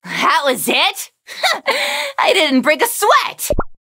That was it? I didn't break a sweat!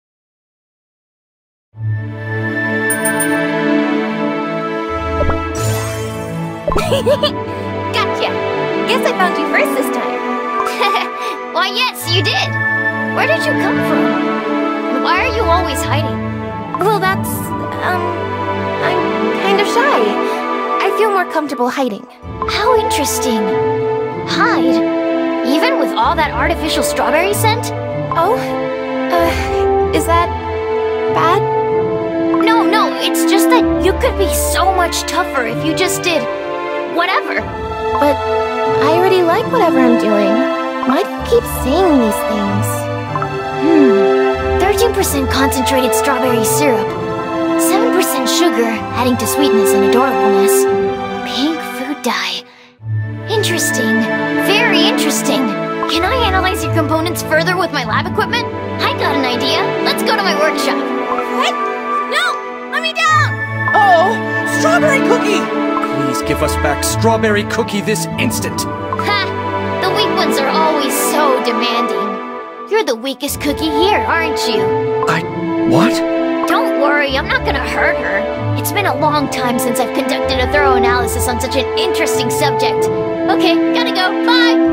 Gotcha! Guess I found you first this time. Why, yes, you did! Where did you come from? And why are you always hiding? Well, that's, I'm kind of shy. I feel more comfortable hiding. How interesting. Hide? Even with all that artificial strawberry scent? Oh? Is that bad? No, it's just that you could be so much tougher if you just did whatever. But I already like whatever I'm doing. Why do you keep saying these things? 13% concentrated strawberry syrup, 7% sugar, adding to sweetness and adorableness. Pink food dye. Interesting. Very interesting. Can I analyze your components further with my lab equipment? I got an idea. Let's go to my workshop. What? No! Let me down! Uh-oh! Strawberry Cookie! Please give us back Strawberry Cookie this instant. Ha! The weak ones are always so demanding. You're the weakest cookie here, aren't you? What? Don't worry, I'm not gonna hurt her. It's been a long time since I've conducted a thorough analysis on such an interesting subject. Okay, gotta go. Bye!